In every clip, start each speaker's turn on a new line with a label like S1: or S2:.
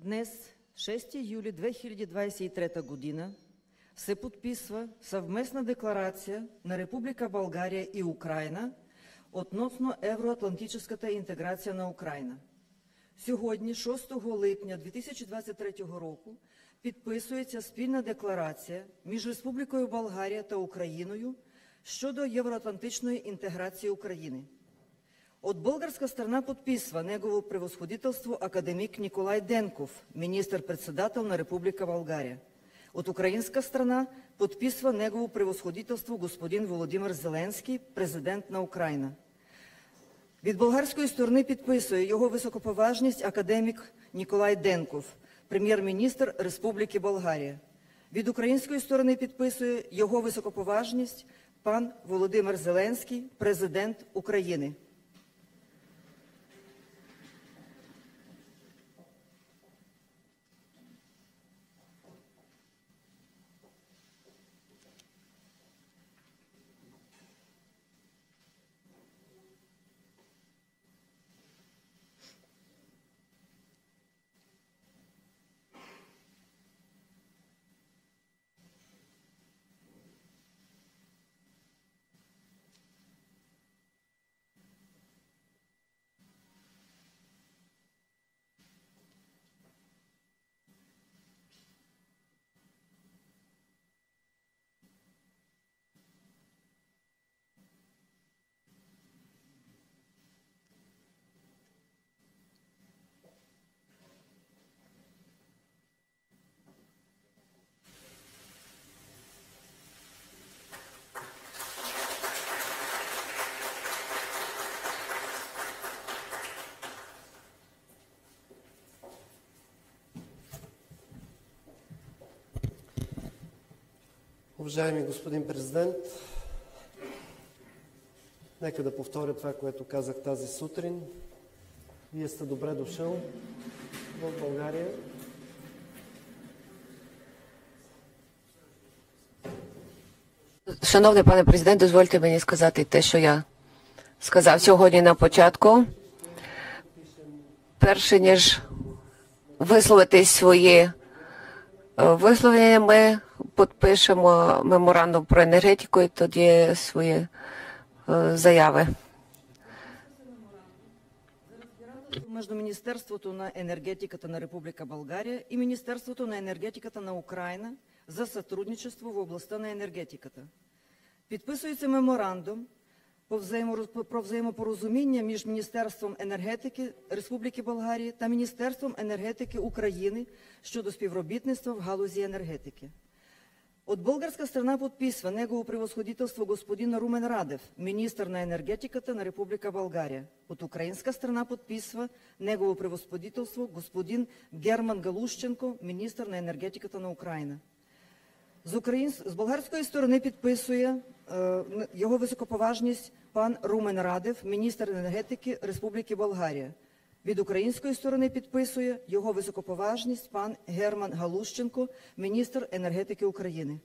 S1: Днес, 6 юли 2023 година, се подписва съвместна декларация на Република България и Украйна относно евроатлантическата інтеграція на Україна. Сьогодні, 6 липня 2023 року, підписується спільна декларація між Республікою Болгарія та Україною щодо євроатлантичної інтеграції України. От българска страна подписва Негово превъзходителство академик Николай Денков, министър-председател на Република България. От украинска страна подписва Негово превъзходителство господин Володимир Зеленський, президент на Україна. Від болгарської сторони підписує його високоповажність академік Николай Денков, прем'єр-міністр Республіки Болгарія. Від української сторони підписує його високоповажність пан Володимир Зеленський, президент України.
S2: Уважаеми господин президент, нека да повторя това, което казах тази сутрин. Вие сте добре дошъл в България.
S3: Шановний пане президент, дозвольте мені сказати те, що я сказав сьогодні на початку. Перше, ніж висловити свої висловлення, ми підпишемо меморандум про енергетику і тоді свої заяви.
S1: Между Министерството на енергетиката на Република България и Министерството на енергетиката на Украина за сътрудничество в областта на енергетиката. Підписується меморандум про взаємопорозуміння між Міністерством енергетики Республіки Болгарія та Міністерством енергетики України щодо співробітництва в галузі енергетики. От българска страна подписва Негово превъзходителство господин Румен Радев, министър на енергетиката на Република България. От украинска страна подписва Негово превъзходителство господин Герман Галущенко, министър на енергетиката на Україна. З болгарської сторони підписує його високоповажність пан Румен Радев, міністр енергетики Республіки Болгарія. Від української сторони підписує його високоповажність пан Герман Галущенко, міністр енергетики України.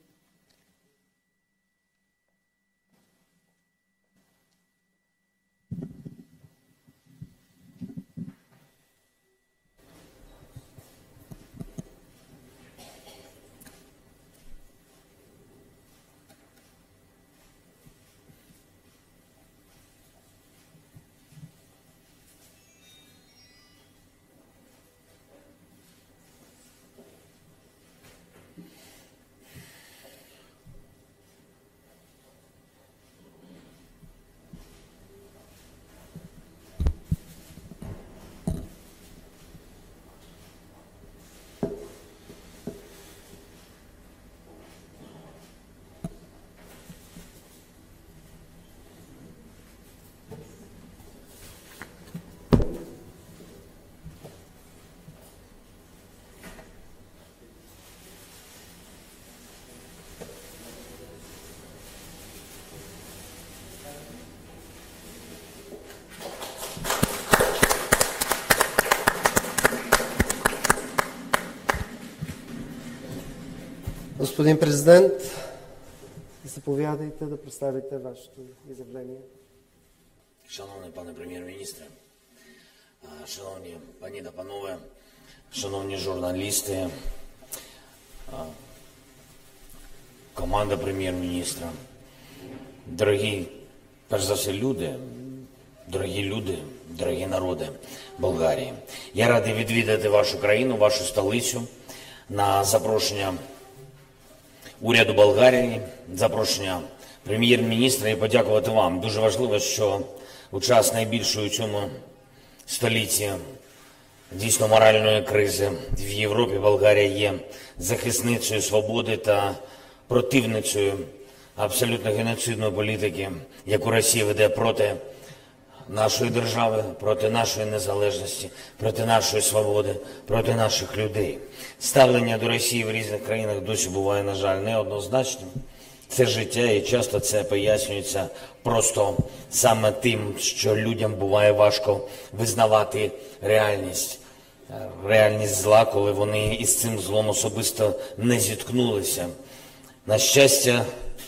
S2: Господин президент, заповядайте да представите вашето изявление.
S4: Шановний пане прем'єр-міністре, шановні пані та панове, шановні журналісти, команда прем'єр-міністра, дорогі, перш за все, люди, дорогі народи Болгарії. Я радий відвідати вашу країну, вашу столицю на запрошення уряду Болгарії, запрошення прем'єр-міністра і подякувати вам. Дуже важливо, що у час найбільшої у цьому столітті дійсно моральної кризи в Європі Болгарія є захисницею свободи та противницею абсолютно геноцидної політики, яку Росія веде проти нашої держави, проти нашої незалежності, проти нашої свободи, проти наших людей. Ставлення до Росії в різних країнах досі буває, на жаль, неоднозначним. Це життя, і часто це пояснюється просто саме тим, що людям буває важко визнавати реальність зла, коли вони із цим злом особисто не зіткнулися. На щастя,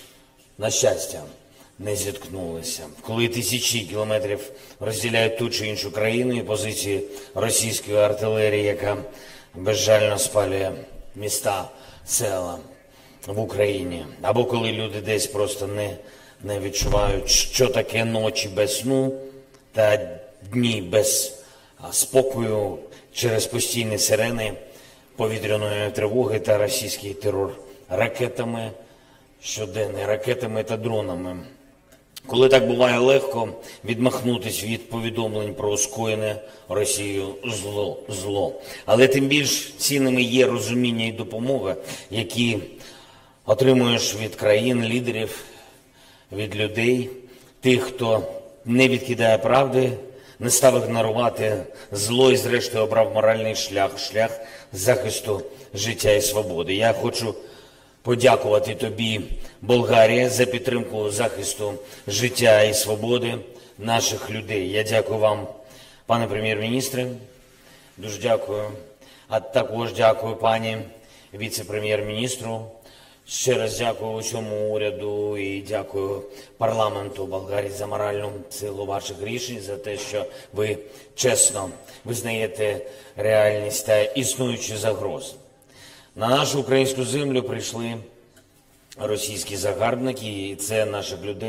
S4: не зіткнулися. Коли тисячі кілометрів розділяють ту чи іншу країну і позиції російської артилерії, яка безжально спалює міста, села в Україні, або коли люди десь просто не відчувають, що таке ночі без сну та дні без спокою через постійні сирени повітряної тривоги та російський терор ракетами, щоденними ракетами та дронами. Коли так буває легко відмахнутись від повідомлень про скоєне Росією зло. Але тим більш цінними є розуміння і допомога, які отримуєш від країн, лідерів, від людей, тих, хто не відкидає правди, не став ігнорувати зло і зрештою обрав моральний шлях захисту життя і свободи. Я хочу подякувати тобі, Болгарія, за підтримку захисту життя і свободи наших людей. Я дякую вам, пане прем'єр-міністре, дуже дякую. А також дякую пані віце-прем'єр-міністру. Ще раз дякую усьому уряду і дякую парламенту Болгарії за моральну силу ваших рішень, за те, що ви чесно визнаєте реальність та існуючі загрози. На нашу українську землю прийшли російські загарбники, і це наших людей,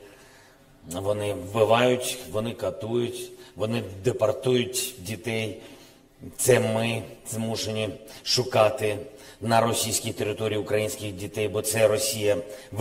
S4: вони вбивають, вони катують, вони депортують дітей. Це ми змушені шукати на російській території українських дітей, бо це Росія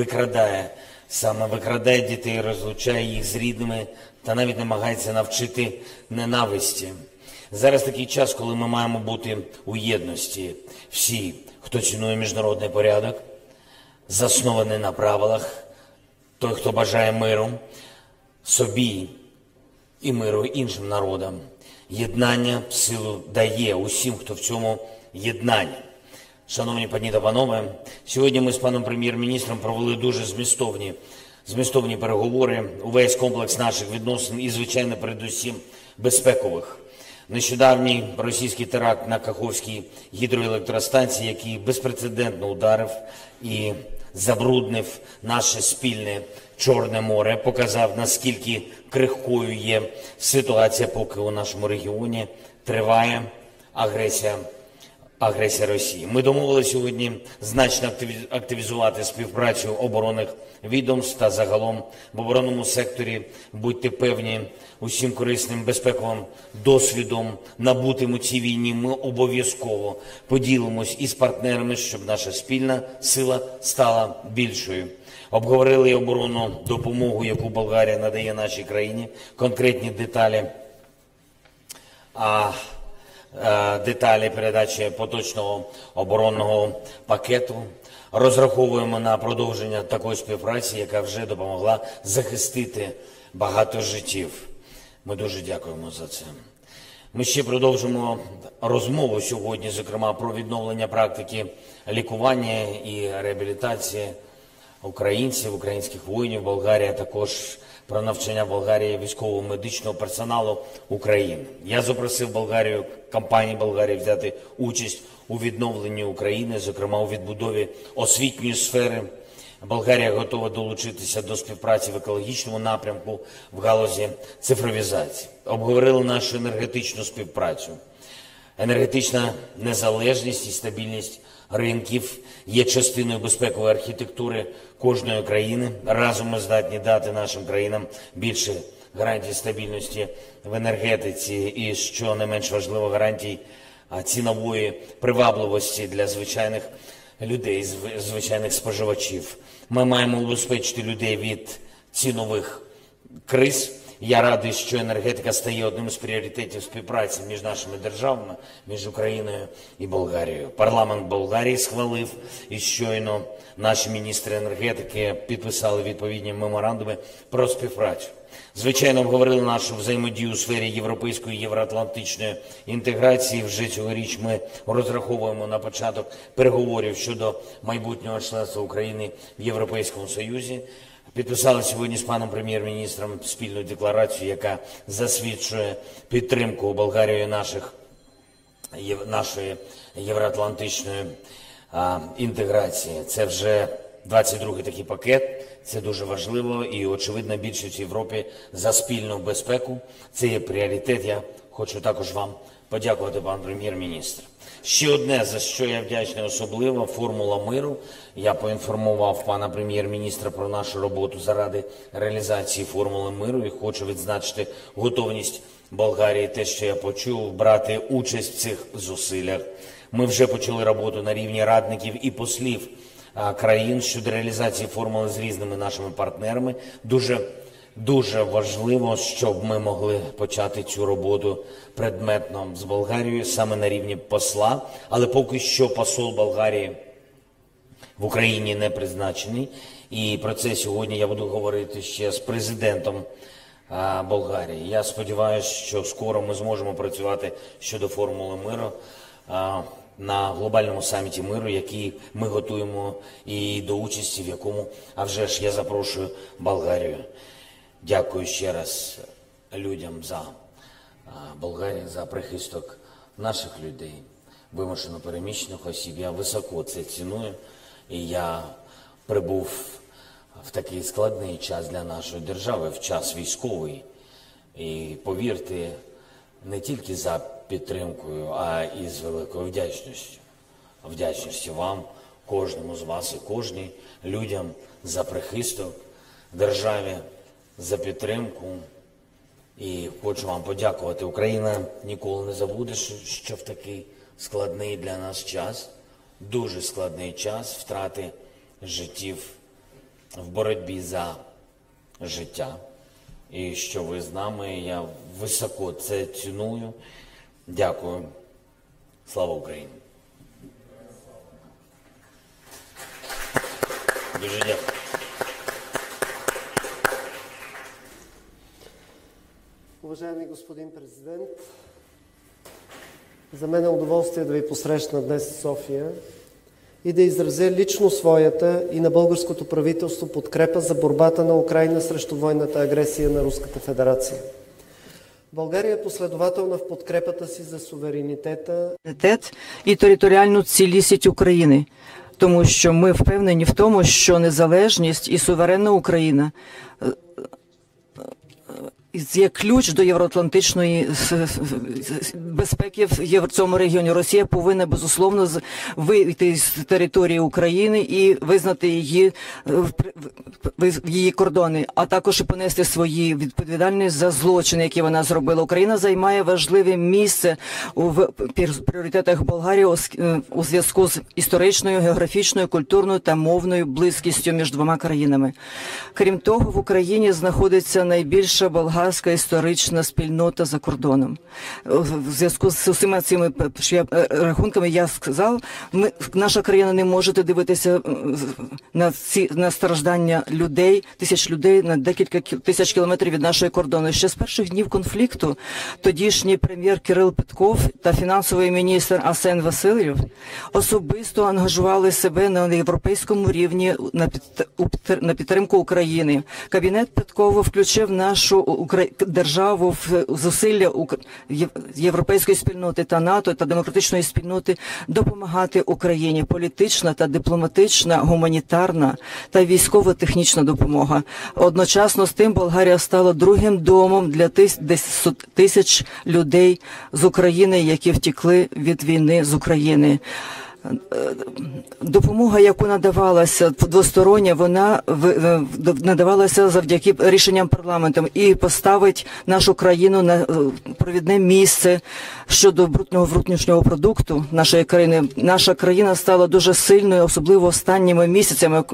S4: викрадає дітей, розлучає їх з рідними та навіть намагається навчити ненависті. Зараз такий час, коли ми маємо бути у єдності. Всі, хто цінує міжнародний порядок, заснований на правилах, той, хто бажає миру собі і миру іншим народам. Єднання силу дає усім, хто в цьому єднанні. Шановні пані та панове, сьогодні ми з паном прем'єр-міністром провели дуже змістовні переговори, увесь комплекс наших відносин і, звичайно, передусім безпекових. Нещодавній російський теракт на Каховській гідроелектростанції, який безпрецедентно ударив і забруднив наше спільне Чорне море, показав, наскільки крихкою є ситуація, поки у нашому регіоні триває агресія Росії. Ми домовилися сьогодні значно активізувати співпрацю оборонних відомств та загалом в оборонному секторі. Будьте певні, усім корисним безпековим досвідом, набутим у цій війні, ми обов'язково поділимось із партнерами, щоб наша спільна сила стала більшою. Обговорили і оборонну допомогу, яку Болгарія надає нашій країні, конкретні деталі передачі поточного оборонного пакету. Розраховуємо на продовження такої співпраці, яка вже допомогла захистити багато життів. Ми дуже дякуємо за це. Ми ще продовжимо розмову сьогодні, зокрема, про відновлення практики лікування і реабілітації українців, українських воїнів Болгарії, а також про навчання в Болгарії військового медичного персоналу України. Я запросив Болгарію, компанії Болгарії взяти участь у відновленні України, зокрема у відбудові освітньої сфери. Болгарія готова долучитися до співпраці в екологічному напрямку в галузі цифровізації. Обговорили нашу енергетичну співпрацю. Енергетична незалежність і стабільність ринків є частиною безпекової архітектури кожної країни. Разом ми здатні дати нашим країнам більше гарантій стабільності в енергетиці і, що не менш важливо, гарантій цінової привабливості для звичайних людей, звичайних споживачів. Ми маємо убезпечити людей від цінових криз. Я радий, що енергетика стає одним з пріоритетів співпраці між нашими державами, між Україною і Болгарією. Парламент Болгарії схвалив, і щойно наші міністри енергетики підписали відповідні меморандуми про співпрацю. Звичайно, обговорили нашу взаємодію у сфері європейської і євроатлантичної інтеграції. Вже цьогоріч ми розраховуємо на початок переговорів щодо майбутнього членства України в Європейському Союзі. Підписали сьогодні з паном прем'єр-міністром спільну декларацію, яка засвідчує підтримку Болгарією нашої євроатлантичної інтеграції. Це вже 22-й такий пакет, це дуже важливо і, очевидно, більшість в Європі за спільну безпеку. Це є пріоритет. Я хочу також вам подякувати, пан прем'єр-міністр. Ще одне, за що я вдячний особливо, формула миру. Я поінформував пана прем'єр-міністра про нашу роботу заради реалізації формули миру і хочу відзначити готовність Болгарії, те, що я почув, брати участь в цих зусиллях. Ми вже почали роботу на рівні радників і послів країн щодо реалізації формули з різними нашими партнерами. Дуже важливо, щоб ми могли почати цю роботу предметно з Болгарією саме на рівні посла, але поки що посол Болгарії в Україні не призначений. І про це сьогодні я буду говорити ще з президентом Болгарії. Я сподіваюся, що скоро ми зможемо працювати щодо формули миру на глобальному саміті миру, який ми готуємо і до участі, в якому, а вже ж, я запрошую Болгарію. Дякую ще раз людям за Болгарію, за прихисток наших людей, вимушено переміщених осіб. Я високо це ціную, і я прибув в такий складний час для нашої держави, в час військовий. І повірте, не тільки за підтримкою, а і з великою вдячністю. Вдячністю вам, кожному з вас і кожній, людям за прихисток, державі, за підтримку. І хочу вам подякувати. Україна ніколи не забуде, що в такий складний для нас час, дуже складний час втрати життів в боротьбі за життя. І що ви з нами, я високо це ціную. Дякую. Слава Україні. Дуже дякую.
S2: Уважаеми господин президент, за мен е удоволствие да ви посрещна днес в София и да изразя лично своята и на българското правителство подкрепа за борбата на Украйна срещу военната агресия на Руската федерация. България е последователна в подкрепата си за суверенітета
S1: і територіальну цілісність України, тому що ми впевнені в тому, що незалежність і суверенна Україна є ключ до євроатлантичної безпеки в цьому регіоні. Росія повинна, безусловно, вийти з території України і визнати її кордони, а також і понести свої відповідальність за злочини, які вона зробила. Україна займає важливе місце в пріоритетах Болгарії у зв'язку з історичною, географічною, культурною та мовною близькістю між двома країнами. Крім того, в Україні знаходиться найбільша болгарська історична спільнота за кордоном. В зв'язку з усіма цими рахунками я сказав, наша країна не може дивитися на страждання людей, тисяч людей на декілька тисяч кілометрів від нашої кордону. Ще з перших днів конфлікту тодішній прем'єр Кирил Петков та фінансовий міністр Арсен Васильєв особисто ангажували себе на європейському рівні на підтримку України. Кабінет Петкова включив нашу державу, в зусилля європейської спільноти та НАТО та демократичної спільноти допомагати Україні. Політична та дипломатична, гуманітарна та військово-технічна допомога. Одночасно з тим Болгарія стала другим домом для тисяч людей з України, які втекли від війни з України. Допомога, яку надавалася двостороння, вона надавалася завдяки рішенням парламенту і поставить нашу країну на провідне місце щодо брутного внутрішнього продукту нашої країни. Наша країна стала дуже сильною, особливо останніми місяцями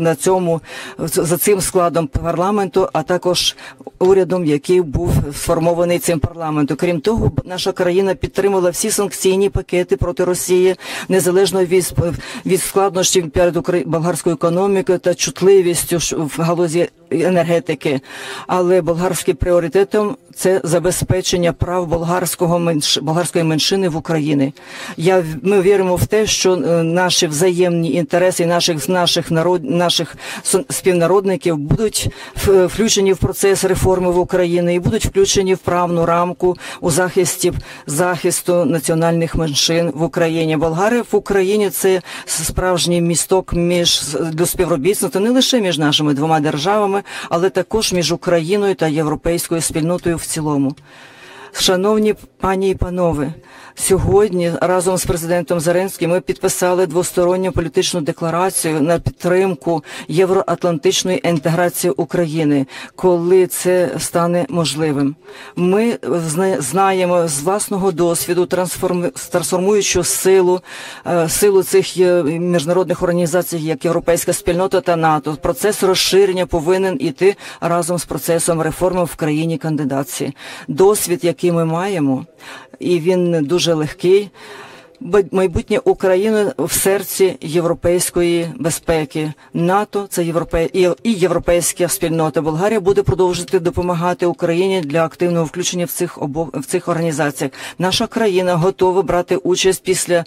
S1: за цим складом парламенту, а також урядом, який був сформований цим парламентом. Крім того, наша країна підтримала всі санкційні пакети проти Росії, незалежно від складнощів перед болгарською економікою та чутливістю в галузі енергетики. Але болгарським пріоритетом це забезпечення прав болгарської меншини в Україні. Ми віримо в те, що наші взаємні інтереси наших співнародників будуть включені в процес реформи в Україні і будуть включені в правну рамку у захисту національних меншин в Україні. Болгарія в Україні – це справжній місток до співробітництва не лише між нашими двома державами, але також між Україною та європейською спільнотою в цілому. Шановні пані і панове, сьогодні разом з президентом Зеленським ми підписали двосторонню політичну декларацію на підтримку євроатлантичної інтеграції України, коли це стане можливим. Ми знаємо з власного досвіду трансформуючу силу цих міжнародних організацій, як Європейська спільнота та НАТО. Процес розширення повинен іти разом з процесом реформи в країні-кандидатці. Досвід, який ми маємо, і він дуже легкий. Майбутнє України в серці європейської безпеки. НАТО – це і європейська спільнота. Болгарія буде продовжувати допомагати Україні для активного включення в цих організаціях. Наша країна готова брати участь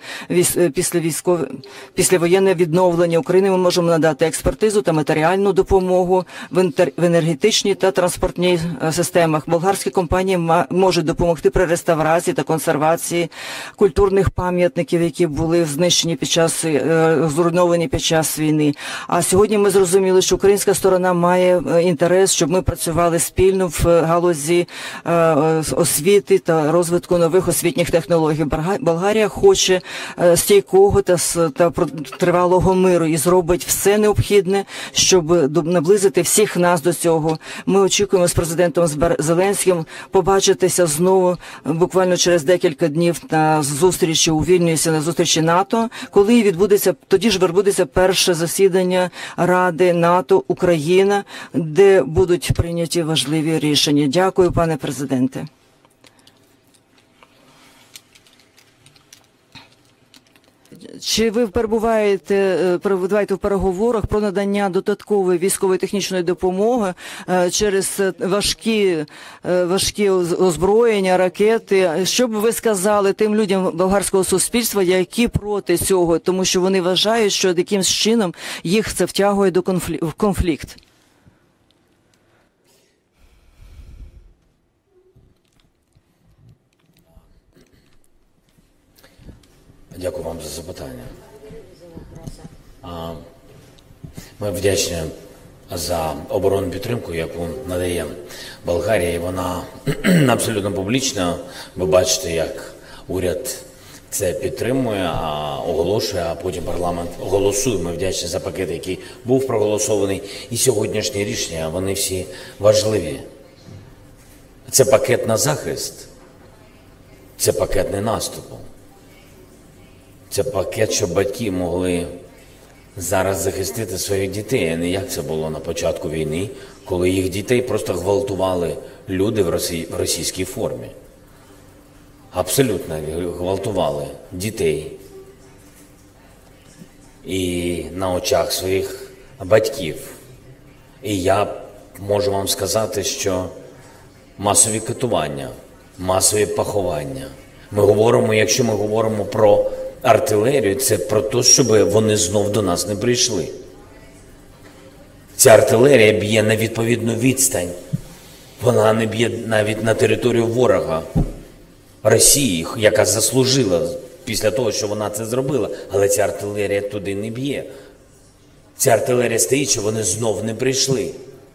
S1: після воєнне відновлення України. Ми можемо надати експертизу та матеріальну допомогу в енергетичній та транспортній системах. Болгарські компанії можуть допомогти при реставрації та консервації культурних пам'ятників, які були знищені зруйновані під час війни. А сьогодні ми зрозуміли, що українська сторона має інтерес, щоб ми працювали спільно в галузі освіти та розвитку нових освітніх технологій. Болгарія хоче стійкого та тривалого миру і зробить все необхідне, щоб наблизити всіх нас до цього. Ми очікуємо з президентом Зеленським побачитися знову буквально через декілька днів на зустрічі у Вільнюсі, на зустрічі НАТО, коли тоді ж відбудеться перше засідання Ради НАТО Україна, де будуть прийняті важливі рішення. Дякую, пане президенте. Чи ви перебуваєте в переговорах про надання додаткової військової технічної допомоги через важкі озброєння, ракети? Що б ви сказали тим людям болгарського суспільства, які проти цього, тому що вони вважають, що якимсь чином їх це втягує до конфлікт?
S4: Дякую вам за запитання. Ми вдячні за оборонну підтримку, яку надає Болгарія, і вона абсолютно публічна. Ви бачите, як уряд це підтримує, оголошує, а потім парламент голосує. Ми вдячні за пакет, який був проголосований. І сьогоднішні рішення, вони всі важливі. Це пакет на захист, це пакет не наступу. Це пакет, щоб батьки могли зараз захистити своїх дітей, а не як це було на початку війни, коли їх дітей просто гвалтували люди в російській формі. Абсолютно гвалтували дітей. І на очах своїх батьків. І я можу вам сказати, що масові катування, масові поховання. Якщо ми говоримо про артилерію, це про те, щоб вони знов до нас не прийшли. Ця артилерія б'є на відповідну відстань. Вона не б'є навіть на територію ворога Росії, яка заслужила після того, що вона це зробила. Але ця артилерія туди не б'є. Ця артилерія стоїть, що вони знов не прийшли.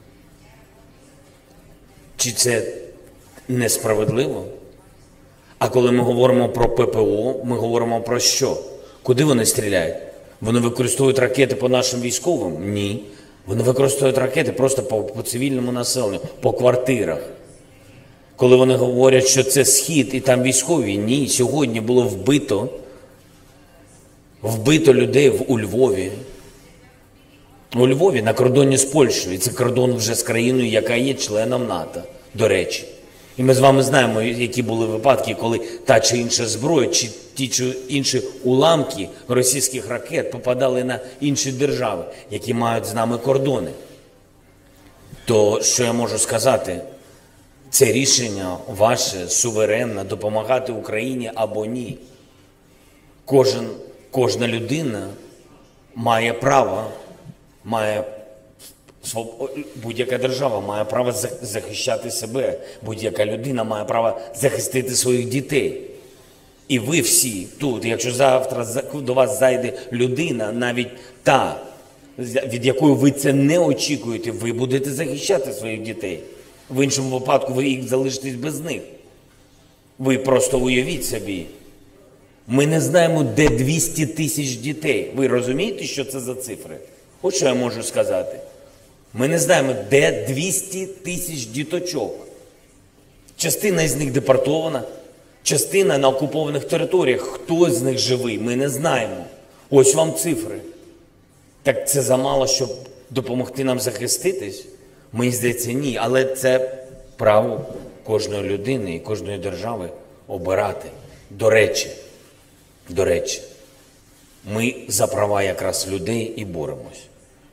S4: Чи це несправедливо? А коли ми говоримо про ППО, ми говоримо про що? Куди вони стріляють? Вони використовують ракети по нашим військовим? Ні. Вони використовують ракети просто по цивільному населенню, по квартирах. Коли вони говорять, що це Схід і там військові, ні. Сьогодні було вбито людей у Львові. У Львові на кордоні з Польщею. І це кордон вже з країною, яка є членом НАТО, до речі. І ми з вами знаємо, які були випадки, коли та чи інша зброя, чи ті чи інші уламки російських ракет попадали на інші держави, які мають з нами кордони. То що я можу сказати? Це рішення ваше, суверенне, допомагати Україні або ні. Кожна людина має право, будь-яка держава має право захищати себе, будь-яка людина має право захистити своїх дітей. І ви всі тут, якщо завтра до вас зайде людина, навіть та, від якої ви це не очікуєте, ви будете захищати своїх дітей. В іншому випадку ви їх залишитесь без них. Ви просто уявіть собі. Ми не знаємо, де 200 тисяч дітей. Ви розумієте, що це за цифри? От що я можу сказати. Ми не знаємо, де 200 тисяч діточок. Частина з них депортована, частина на окупованих територіях. Хто з них живий, ми не знаємо. Ось вам цифри. Так це замало, щоб допомогти нам захиститись? Мені здається, ні. Але це право кожної людини і кожної держави обирати. До речі, ми за права якраз людей і боремось.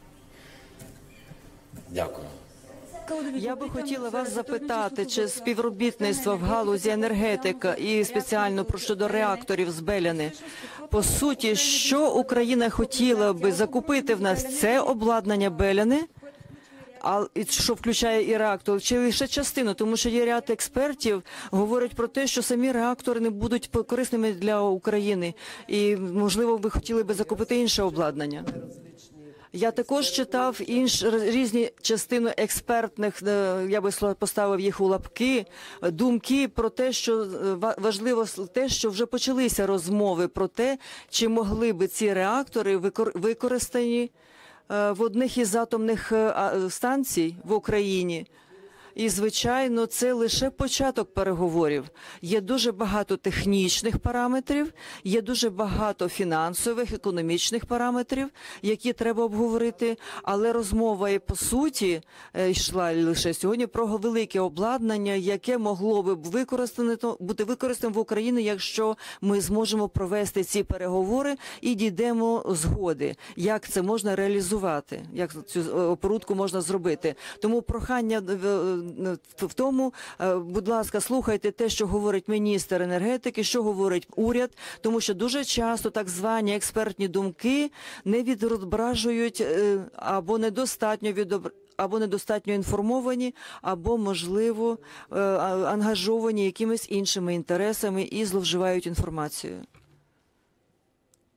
S4: Дякую.
S1: Я би хотіла вас запитати, чи співробітництво в галузі енергетика і спеціально щодо реакторів з Беляни. По суті, що Україна хотіла би закупити в нас? Це обладнання Беляни, що включає і реактор, чи лише частину? Тому що є ряд експертів, говорять про те, що самі реактори не будуть корисними для України. І, можливо, ви хотіли би закупити інше обладнання. Я також читав різні частини експертних, я би поставив їх у лапки, думки про те, що важливо те, що вже почалися розмови про те, чи могли би ці реактори використані в одних із атомних станцій в Україні. І, звичайно, це лише початок переговорів. Є дуже багато технічних параметрів, є дуже багато фінансових, економічних параметрів, які треба обговорити. Але розмова, і по суті, йшла лише сьогодні про велике обладнання, яке могло би бути використане в Україні, якщо ми зможемо провести ці переговори і дійдемо згоди, як це можна реалізувати, як цю оборудку можна зробити. Тому прохання в тому, будь ласка, слухайте те, що говорить міністр енергетики, що говорить уряд, тому що дуже часто так звані експертні думки не відображують або недостатньо інформовані, або, можливо, ангажовані якимись іншими інтересами і зловживають інформацією.